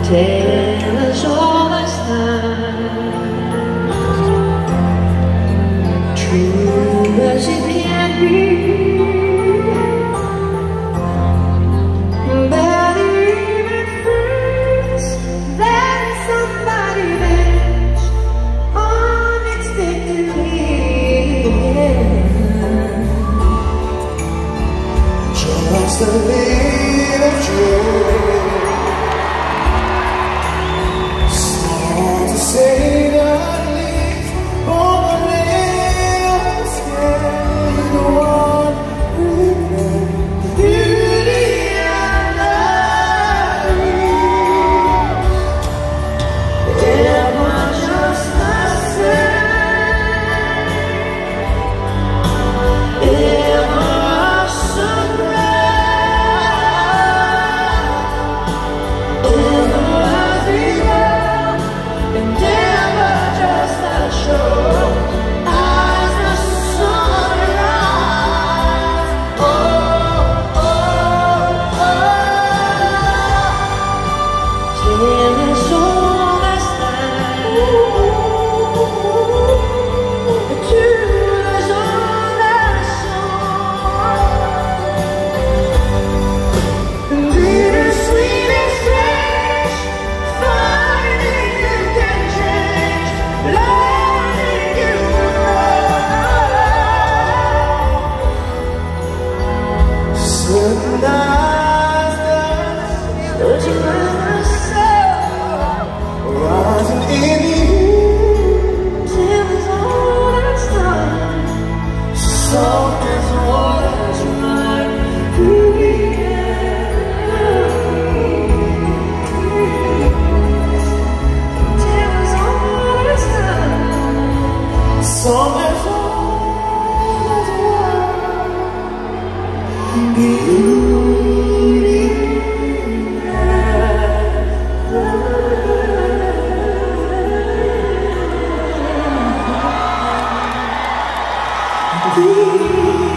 Tell us all this time, true as it can be, but even friends, there's somebody that's unexpectedly, just a little joy. Say that leaves on the little skin, the one who knows beauty and love. Ever just the same, ever so bright, ever as we go. Searching for myself, rising in the air, till it's all that's done. Soft as waters run through the air, till it's all that's done. Soft as waters run. Beauty.